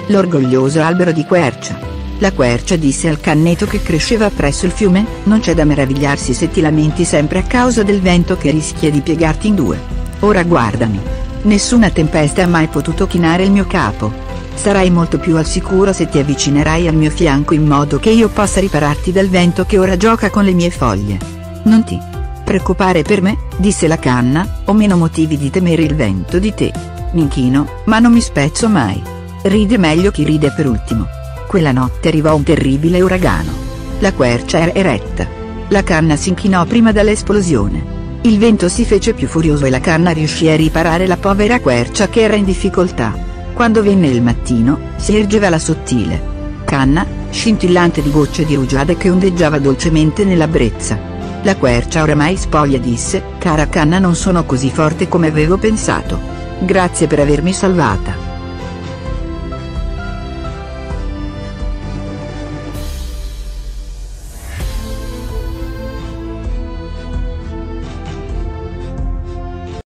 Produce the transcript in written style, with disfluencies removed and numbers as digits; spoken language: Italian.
l'orgoglioso albero di quercia. La quercia disse al canneto che cresceva presso il fiume: non c'è da meravigliarsi se ti lamenti sempre a causa del vento che rischia di piegarti in due. Ora guardami. Nessuna tempesta ha mai potuto chinare il mio capo. Sarai molto più al sicuro se ti avvicinerai al mio fianco in modo che io possa ripararti dal vento che ora gioca con le mie foglie. Non ti preoccupare per me, disse la canna, ho meno motivi di temere il vento di te. Mi inchino, ma non mi spezzo mai. Ride meglio chi ride per ultimo. Quella notte arrivò un terribile uragano. La quercia era eretta. La canna si inchinò prima dell'esplosione. Il vento si fece più furioso e la canna riuscì a riparare la povera quercia che era in difficoltà. Quando venne il mattino, si ergeva la sottile canna, scintillante di gocce di rugiada che ondeggiava dolcemente nella brezza. La quercia oramai spoglia disse: cara canna, non sono così forte come avevo pensato. Grazie per avermi salvata.